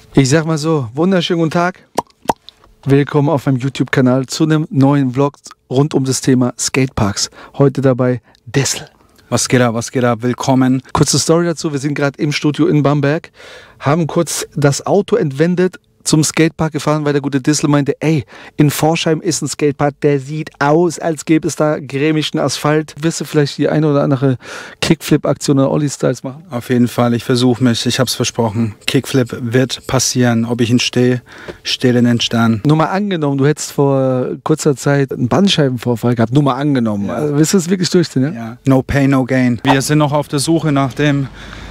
Ich sag mal so, wunderschönen guten Tag. Willkommen auf meinem YouTube-Kanal zu einem neuen Vlog rund um das Thema Skateparks. Heute dabei Dessel. Was geht ab, willkommen. Kurze Story dazu, wir sind gerade im Studio in Bamberg, haben kurz das Auto entwendet, zum Skatepark gefahren, weil der gute Dissel meinte, ey, in Forchheim ist ein Skatepark, der sieht aus, als gäbe es da grämischen Asphalt. Wirst du vielleicht die eine oder andere Kickflip-Aktion oder Ollie-Styles machen? Auf jeden Fall, ich versuche mich, ich hab's versprochen. Kickflip wird passieren, ob ich ihn stehe in den Sternen. Nur mal angenommen, du hättest vor kurzer Zeit einen Bandscheibenvorfall gehabt, nur mal angenommen. Ja. Also, willst du das wirklich durchziehen, ja? Ja. No pain, no gain. Wir sind noch auf der Suche nach dem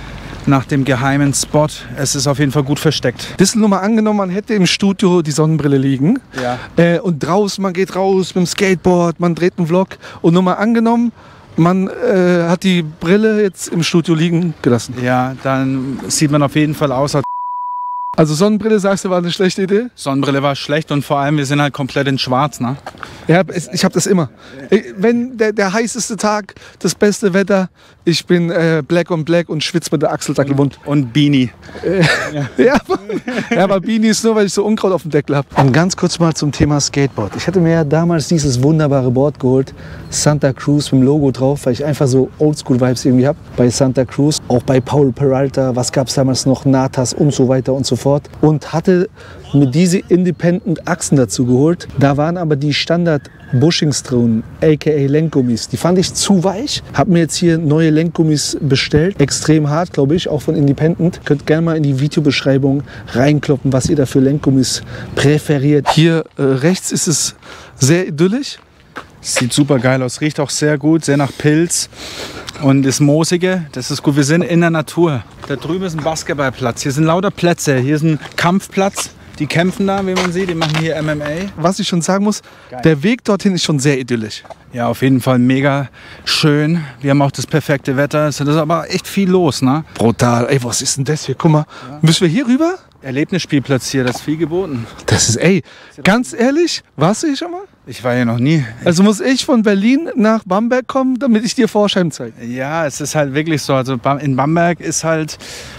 geheimen Spot. Es ist auf jeden Fall gut versteckt. Dissel, nur mal angenommen, man hätte im Studio die Sonnenbrille liegen. Ja. Und draußen, man geht raus mit dem Skateboard, man dreht einen Vlog. Und nur mal angenommen, man hat die Brille jetzt im Studio liegen gelassen. Ja, dann sieht man auf jeden Fall aus. Also Sonnenbrille, sagst du, war eine schlechte Idee? Sonnenbrille war schlecht und vor allem, wir sind halt komplett in schwarz, ne? Ja, ich habe das immer. Wenn der heißeste Tag, das beste Wetter, ich bin black on black und schwitze mit der Achseldackelwund. Und Beanie. Ja, aber Beanie ist nur, weil ich so Unkraut auf dem Deckel habe. Und ganz kurz mal zum Thema Skateboard. Ich hatte mir ja damals dieses wunderbare Board geholt, Santa Cruz mit dem Logo drauf, weil ich einfach so Oldschool-Vibes irgendwie habe. Bei Santa Cruz, auch bei Paul Peralta, was gab es damals noch, Natas und so weiter und so fort. Und hatte mir diese Independent Achsen dazu geholt. Da waren aber die Standard Bushings drin, aka Lenkgummis. Die fand ich zu weich. Habe mir jetzt hier neue Lenkgummis bestellt. Extrem hart, glaube ich, auch von Independent. Könnt gerne mal in die Videobeschreibung reinkloppen, was ihr da für Lenkgummis präferiert. Hier rechts ist es sehr idyllisch. Sieht super geil aus, riecht auch sehr gut, sehr nach Pilz. Und das Moosige, das ist gut. Wir sind in der Natur. Da drüben ist ein Basketballplatz. Hier sind lauter Plätze. Hier ist ein Kampfplatz. Die kämpfen da, wie man sieht. Die machen hier MMA. Was ich schon sagen muss, Geil. Der Weg dorthin ist schon sehr idyllisch. Ja, auf jeden Fall mega schön. Wir haben auch das perfekte Wetter. Es ist aber echt viel los, ne? Brutal. Ey, was ist denn das hier? Guck mal. Ja. Müssen wir hier rüber? Erlebnisspielplatz hier, das ist viel geboten. Das ist, ey, ganz ehrlich, warst du hier schon mal? Ich war hier noch nie. Also muss ich von Berlin nach Bamberg kommen, damit ich dir Forchheim zeige? Ja, es ist halt wirklich so. Also in Bamberg ist halt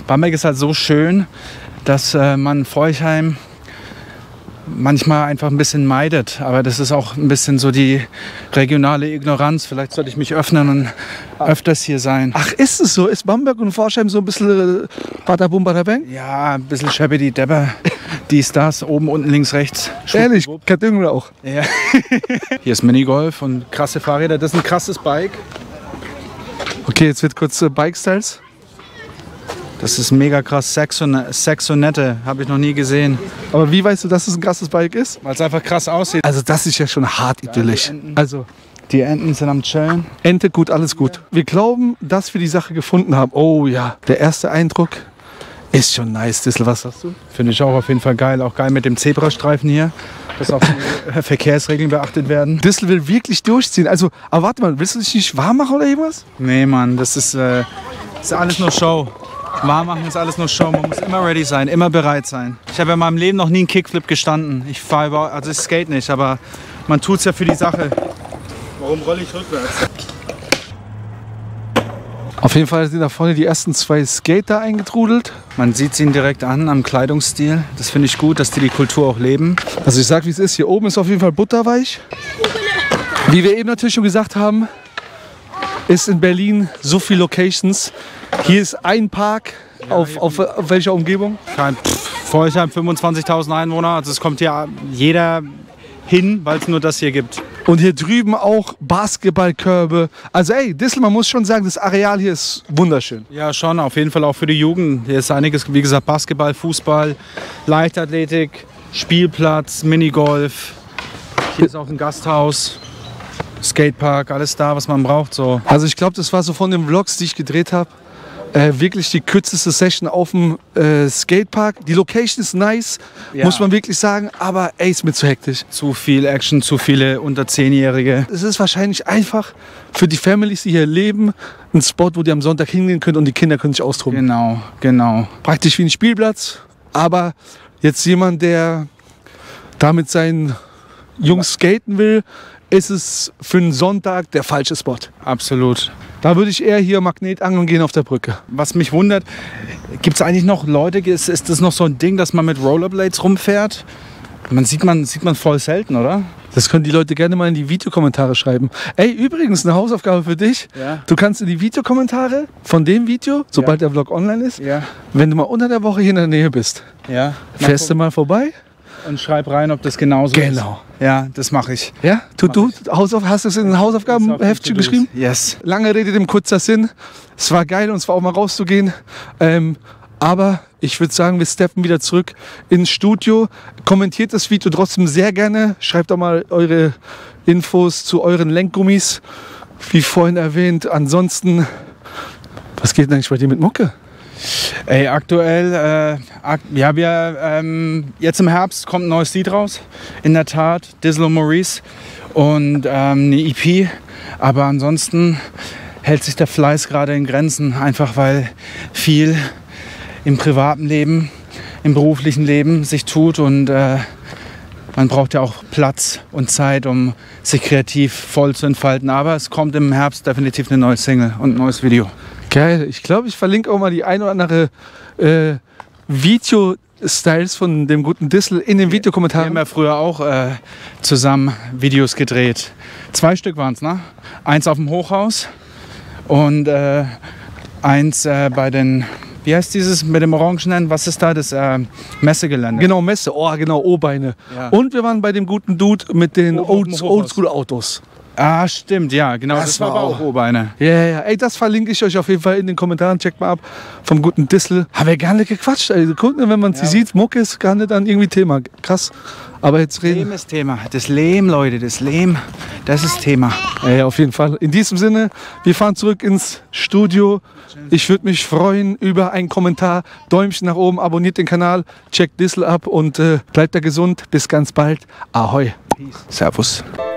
so schön, dass man Forchheim manchmal einfach ein bisschen meidet. Aber das ist auch ein bisschen so die regionale Ignoranz. Vielleicht sollte ich mich öffnen und öfters hier sein. Ach, ist es so? Ist Bamberg und Forchheim so ein bisschen badabum, badabang? Ja, ein bisschen scheppidi debber. Dies, das, oben, unten, links, rechts. Ehrlich, kein Ding auch. Ja. Hier ist Minigolf und krasse Fahrräder. Das ist ein krasses Bike. Okay, jetzt wird kurz Bike-Styles. Das ist mega krass. Saxonette, habe ich noch nie gesehen. Aber wie weißt du, dass es ein krasses Bike ist? Weil es einfach krass aussieht. Also das ist ja schon hart idyllisch. Also die Enten sind am Chillen. Ente, gut, alles gut. Wir glauben, dass wir die Sache gefunden haben. Oh ja, der erste Eindruck ist schon nice. Dissel, was sagst du? Finde ich auch auf jeden Fall geil. Auch geil mit dem Zebrastreifen hier. Dass auch die Verkehrsregeln beachtet werden. Dissel will wirklich durchziehen. Also, aber warte mal, willst du dich nicht warm machen oder irgendwas? Nee, Mann, das ist alles nur Show. Warm machen ist alles nur Show. Man muss immer ready sein, immer bereit sein. Ich habe in meinem Leben noch nie einen Kickflip gestanden. Ich skate nicht, aber man tut es ja für die Sache. Warum rolle ich rückwärts? Auf jeden Fall sind da vorne die ersten zwei Skater eingetrudelt. Man sieht sie ihnen direkt an am Kleidungsstil. Das finde ich gut, dass die Kultur auch leben. Also ich sag, wie es ist. Hier oben ist auf jeden Fall butterweich. Wie wir eben natürlich schon gesagt haben, ist in Berlin so viele Locations. Hier ist ein Park. Ja, auf welcher Umgebung? Forchheim 25.000 Einwohner. Also es kommt hier jeder hin, weil es nur das hier gibt. Und hier drüben auch Basketballkörbe. Also ey, Dissel, man muss schon sagen, das Areal hier ist wunderschön. Ja, schon. Auf jeden Fall auch für die Jugend. Hier ist einiges, wie gesagt, Basketball, Fußball, Leichtathletik, Spielplatz, Minigolf. Hier ist auch ein Gasthaus, Skatepark, alles da, was man braucht. So. Also ich glaube, das war so von den Vlogs, die ich gedreht habe, wirklich die kürzeste Session auf dem Skatepark. Die Location ist nice, ja, muss man wirklich sagen, aber ey, ist mir zu hektisch. Zu viel Action, zu viele unter 10-Jährige. Es ist wahrscheinlich einfach für die Families, die hier leben, ein Spot, wo die am Sonntag hingehen können und die Kinder können sich austoben. Genau, genau. Praktisch wie ein Spielplatz, aber jetzt jemand, der da mit seinen Jungs skaten will, ist es für einen Sonntag der falsche Spot. Absolut. Da würde ich eher hier Magnetangeln gehen auf der Brücke. Was mich wundert, gibt es eigentlich noch Leute, ist das noch so ein Ding, dass man mit Rollerblades rumfährt? Sieht man voll selten, oder? Das können die Leute gerne mal in die Videokommentare schreiben. Ey, übrigens eine Hausaufgabe für dich. Ja. Du kannst in die Videokommentare von dem Video, sobald der Vlog online ist, Ja. wenn du mal unter der Woche hier in der Nähe bist, Ja. fährst du mal vorbei. Und schreib rein, ob das genauso ist. Genau. Ja, das mache ich. Ja, hast du es in ein Hausaufgabenheftchen geschrieben? Yes. Lange Rede, dem kurzer Sinn. Es war geil und es war auch mal rauszugehen. Aber ich würde sagen, wir steppen wieder zurück ins Studio. Kommentiert das Video trotzdem sehr gerne. Schreibt auch mal eure Infos zu euren Lenkgummis, wie vorhin erwähnt. Ansonsten, was geht denn eigentlich bei dir mit Mucke? Ey, aktuell, jetzt im Herbst kommt ein neues Lied raus. In der Tat, Dizzle und Maurice. Und eine EP. Aber ansonsten hält sich der Fleiß gerade in Grenzen. Einfach weil viel im privaten Leben, im beruflichen Leben sich tut. Und man braucht ja auch Platz und Zeit, um sich kreativ voll zu entfalten. Aber es kommt im Herbst definitiv eine neue Single und ein neues Video. Geil. Ich glaube, ich verlinke auch mal die ein oder andere Video-Styles von dem guten Dizzle in den Wir Videokommentaren. haben ja früher auch zusammen Videos gedreht. 2 Stück waren es, ne? Eins auf dem Hochhaus und eins bei den, wie heißt dieses mit dem Orangenen? Was ist da? Das Messegelände. Genau, Messe. Oh, genau, O-Beine. Ja. Und wir waren bei dem guten Dude mit den Oben auf dem Hochhaus. Oldschool-Autos. Ah, stimmt, ja, genau. Das Das war war aber auch- auch O-Beine. Ja, ja, ja. Ey, das verlinke ich euch auf jeden Fall in den Kommentaren. Checkt mal ab vom guten Dizzle. Haben wir gar nicht gequatscht. Ey. Guck, wenn man sie sieht, Mucke ist gar nicht dann irgendwie Thema. Krass. Aber jetzt reden. Lehm ist Thema. Das Lehm, Leute, das Lehm, das ist Thema. Ja, auf jeden Fall. In diesem Sinne, wir fahren zurück ins Studio. Ich würde mich freuen über einen Kommentar. Däumchen nach oben, abonniert den Kanal, checkt Dizzle ab und bleibt da gesund. Bis ganz bald. Ahoi. Servus.